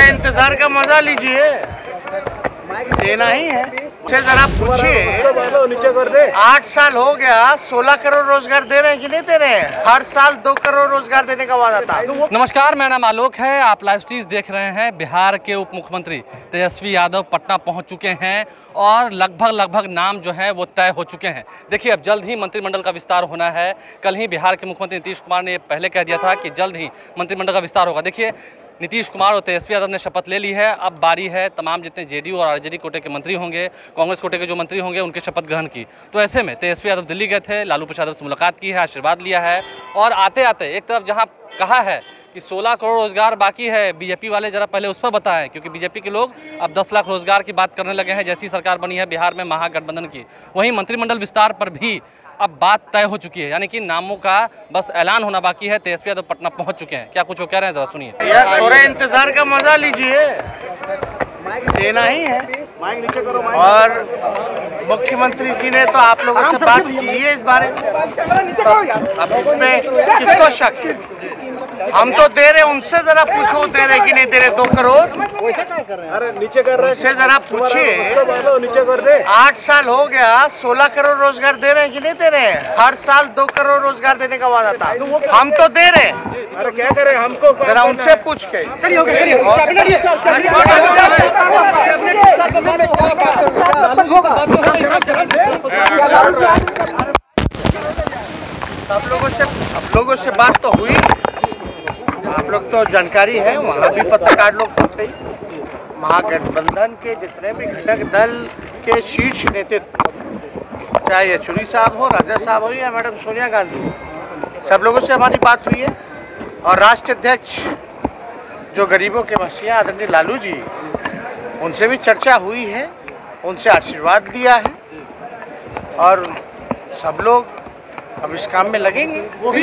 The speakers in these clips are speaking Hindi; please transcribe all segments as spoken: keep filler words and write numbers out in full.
थोड़ा इंतजार का मजा लीजिए, देना ही है। से जरा पूछिए, आठ साल हो गया, सोलह करोड़ रोजगार दे रहे हैं कि नहीं दे रहे हैं? हर साल दो करोड़ रोजगार देने का वादा था। नमस्कार, मेरा नाम आलोक है। आप लाइव स्ट्रीम देख रहे हैं। बिहार के उप मुख्यमंत्री तेजस्वी यादव पटना पहुंच चुके हैं और लगभग लगभग नाम जो है वो तय हो चुके हैं। देखिए, अब जल्द ही मंत्रिमंडल का विस्तार होना है। कल ही बिहार के मुख्यमंत्री नीतीश कुमार ने पहले कह दिया था कि जल्द ही मंत्रिमंडल का विस्तार होगा। देखिए, नीतीश कुमार और तेजस्वी यादव ने शपथ ले ली है। अब बारी है तमाम जितने जेडीयू और आरजेडी कोटे के मंत्री होंगे, कांग्रेस कोटे के जो मंत्री होंगे, उनके शपथ ग्रहण की। तो ऐसे में तेजस्वी यादव दिल्ली गए थे, लालू प्रसाद से मुलाकात की है, आशीर्वाद लिया है और आते आते एक तरफ जहां कहा है कि सोलह करोड़ रोजगार बाकी है, बीजेपी वाले जरा पहले उस पर बताएं, क्योंकि बीजेपी के लोग अब दस लाख रोजगार की बात करने लगे हैं जैसी सरकार बनी है बिहार में महागठबंधन की। वहीं मंत्रिमंडल विस्तार पर भी अब बात तय हो चुकी है, यानी कि नामों का बस ऐलान होना बाकी है। तेजस्वी यादव पटना पहुंच चुके हैं। क्या कुछ वो कह रहे हैं, जरा सुनिए। थोड़ा इंतजार का मजा लीजिए, देना ही है। और मुख्यमंत्री जी ने तो आप लोगों से बात की है इस बारे में, अब इसमें किसको शक? हम तो दे रहे, उनसे जरा पूछो दे रहे कि नहीं दे रहे दो करोड़। अरे नीचे कर रहे हैं, उनसे जरा पूछिए, नीचे कर दे। आठ साल हो गया, सोलह करोड़ रोजगार दे रहे हैं कि नहीं दे रहे हैं? हर साल दो करोड़ रोजगार देने का वादा था। हम तो दे रहे हैं। अरे क्या करें, हमको जरा उनसे पूछ के। सब लोगों से सब लोगों से बात तो हुई, आप लोग तो जानकारी है, वहाँ भी पत्रकार लोग थे। महागठबंधन के जितने भी घटक दल के शीर्ष नेतृत्व, चाहे येचुरी साहब हो, राजा साहब हो या मैडम सोनिया गांधी, सब लोगों से हमारी बात हुई है। और राष्ट्रीय अध्यक्ष जो गरीबों के मसीहा आदरणीय लालू जी, उनसे भी चर्चा हुई है, उनसे आशीर्वाद लिया है और सब लोग अब इस काम में लगेंगे।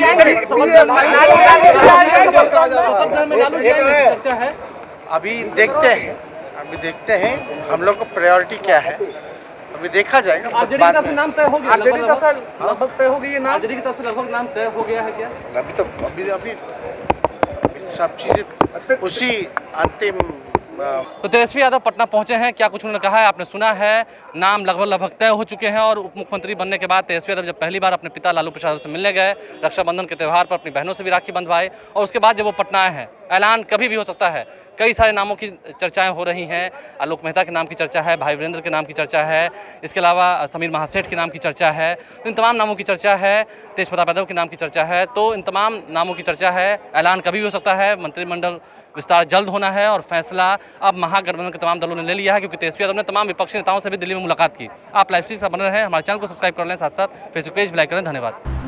अभी देखते हैं, अभी देखते हैं हम लोग को प्रायोरिटी क्या है, अभी देखा जाएगा। आरजेडी की तरफ से नाम तय हो गया, आरजेडी की तरफ से लगभग तय हो गई है नाम, आरजेडी की तरफ से लगभग नाम तय हो गया है क्या? अभी तो अभी अभी सब चीजें उसी अंतिम। तो तेजस्वी यादव पटना पहुंचे हैं। क्या कुछ उन्होंने कहा है आपने सुना है। नाम लगभग लगभग तय हो चुके हैं और उप मुख्यमंत्री बनने के बाद तेजस्वी यादव जब पहली बार अपने पिता लालू प्रसाद से मिलने गए, रक्षाबंधन के त्यौहार पर अपनी बहनों से भी राखी बंधवाए और उसके बाद जब वो पटना आए हैं, ऐलान कभी भी हो सकता है। कई सारे नामों की चर्चाएं हो रही हैं। आलोक मेहता के नाम की चर्चा है, भाई वीरेंद्र के नाम की चर्चा है, इसके अलावा समीर महासेठ के नाम की चर्चा है। तो इन तमाम नामों की चर्चा है, तेज प्रताप यादव के नाम की चर्चा है। तो इन तमाम नामों की चर्चा है। ऐलान कभी भी हो सकता है। मंत्रिमंडल विस्तार जल्द होना है और फैसला अब महागठबंधन के तमाम दलों ने ले लिया है, क्योंकि तेजस्वी यादव ने तमाम विपक्षी नेताओं से भी दिल्ली में मुलाकात की। आप लाइव स्ट्रीम से बने रहें, हमारे चैनल को सब्सक्राइब कर लें, साथ साथ फेसबुक पेज भी लाइक करें। धन्यवाद।